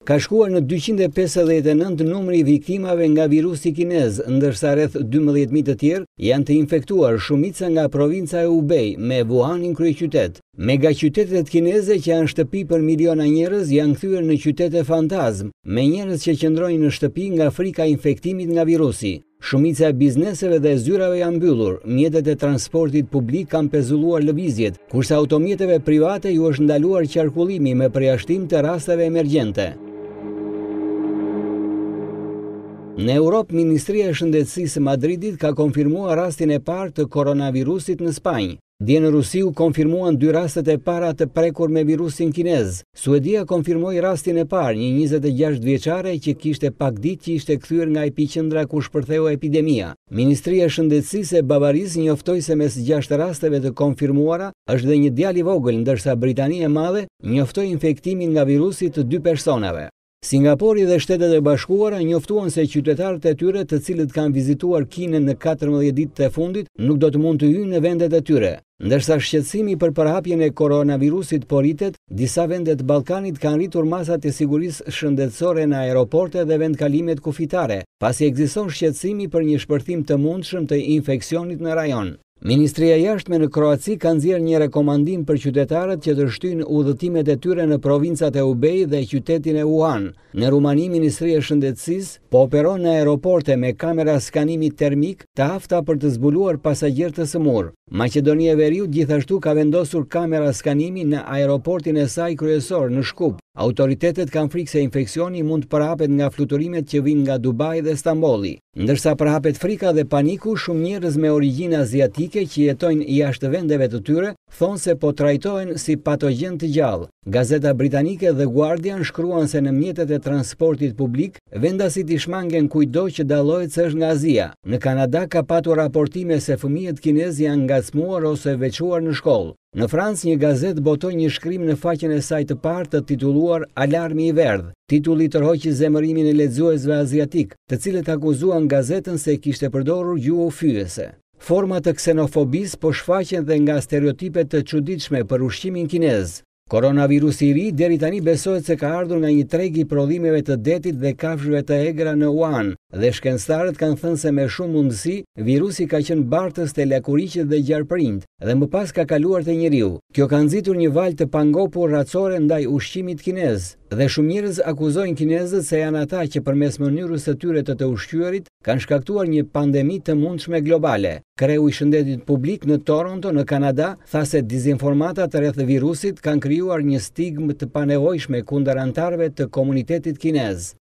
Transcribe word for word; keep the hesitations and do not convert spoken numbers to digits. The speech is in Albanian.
Ka shkuar në dyqind e pesëdhjetë e nëntë numri i viktimave nga virusi kinez, ndërsa rreth dymbëdhjetë mijë të tjerë janë të infektuar, shumica nga provinca e Hubei, me Wuhanin kryeqytet. Megaqytetet kineze që janë shtëpi për miliona njerëz janë kthyer në qytete fantazm, me njerëz që qëndrojnë në shtëpi nga frika e infektimit nga virusi. Shumica e bizneseve dhe zyrave janë mbyllur, mjetet e transportit publik kanë pezulluar lëvizjet, kurse automjeteve private ju është ndaluar qarkullimi me përjashtim të rasteve emergjente. Në Europë, Ministria e Shëndetësisë së Madridit ka konfirmuar rastin e parë të koronavirusit në Spanjë. Dje në Rusi u konfirmuan dy rastet e para të prekur me virusin kinez. Suedia konfirmoi rastin e parë, një njëzet e gjashtë vjeçare që kishte pak ditë që ishte kthyer nga epiqendra ku shpërtheu epidemia. Ministria e Shëndetësisë e Bavarisë njoftoi se mes gjashtë rasteve të konfirmuara është dhe një djalë i vogël, ndërsa Britania e Madhe njoftoi infektimin nga virusi të dy personave. Singapori dhe Shtetet e Bashkuara njoftuan se qytetarët e tyre të cilët kanë vizituar Kinën në katërmbëdhjetë ditët e fundit nuk do të mund të hyjnë në vendet e tyre. Ndërsa shqetësimi për përhapjen e koronavirusit poritet, disa vende të Ballkanit kanë rritur masat e sigurisë shëndetësore në aeroporte dhe vendkalimet kufitare, pasi ekziston shqetësimi për një shpërthim të mundshëm të infeksionit në rajon. Ministria e Jashtme në Kroaci ka nxjerrë një rekomandim për qytetarët që të shtyjnë udhëtimet e tyre në provincat e Hubei dhe qytetin e Wuhan. Në Rumani, Ministria e Shëndetësisë po operon në aeroporte me kamera skanimi termik të afta për të zbuluar pasagjerë të sëmurë. Maqedonia e Veriut gjithashtu ka vendosur kamera skanimi në aeroportin e saj kryesor në Shkup. Autoritetet kanë frikë se infeksioni mund të përhapet nga fluturimet që vijnë nga Dubai dhe Stambolli. Ndërsa përhapet frika dhe paniku, shumë njerëz me origjinë aziatike që jetojnë jashtë vendeve të tyre thonë se po trajtohen si patogjen të gjallë. Gazeta britanike The Guardian shkruan se në mjetet e transportit publik, vendasit i shmangen kujdo që dallohet se është nga Azia. Në Kanada ka patur raportime se fëmijët kinez janë ngacmuar ose veçuar në shkollë. Në Francë, një gazet botoi një shkrim në faqen e saj të parë të titulluar Alarmi i verdh. Titulli tërhoqi zemërimin e lexuesve aziatik, të cilët akuzuan gazetën se kishte përdorur gjuhë fyese. Forma të ksenofobisë po shfaqen dhe nga stereotipet të çuditshme për ushqimin kinez. Koronavirusi i ri deri tani besohet se ka ardhur nga një treg i prodhimeve të detit dhe kafshëve të egra në Wuhan, dhe shkencëtarët kanë thënë se me shumë mundësi virusi ka qenë bartës te lakuriqet dhe gjarpërinjt dhe më pas ka kaluar te njeriu. Kjo ka nxitur një valë të pangopur racore ndaj ushqimit kinez, dhe shumë njerëz akuzojnë kinezët se janë ata që përmes mënyrës së tyre të të ushqyerit kanë shkaktuar një pandemi të mundshme globale. Kreu i shëndetit publik në Toronto, në Kanada, tha se dezinformatat rreth virusit kanë krijuar një stigmë të panevojshme kundër anëtarëve të komunitetit kinez.